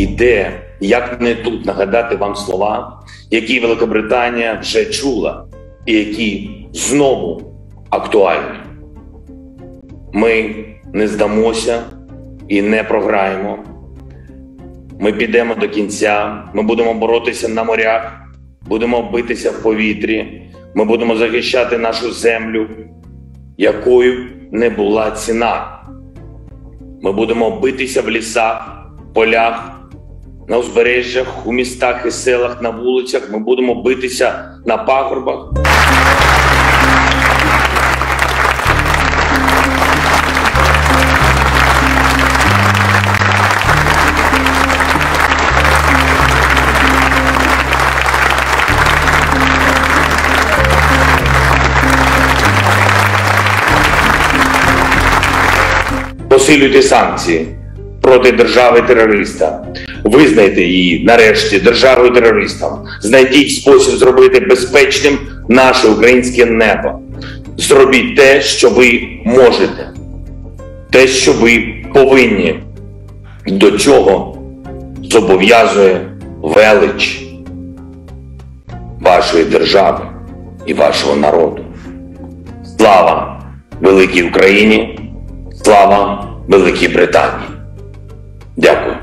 І де, як не тут, нагадати вам слова, які Великобританія вже чула і які знову актуальні. Ми не здамося і не програємо. Ми підемо до кінця, ми будемо боротися на морях, будемо битися в повітрі, ми будемо захищати нашу землю, якою не була ціна. Ми будемо битися в лісах, полях, на узбережжях, у містах і селах, на вулицях. Ми будемо битися на пагорбах. Посилюйте санкції проти держави-терориста. Визнайте її, нарешті, державою-терористом. Знайдіть спосіб зробити безпечним наше українське небо. Зробіть те, що ви можете. Те, що ви повинні. До чого зобов'язує велич вашої держави і вашого народу. Слава великій Україні! Слава Великій Британії! Дякую.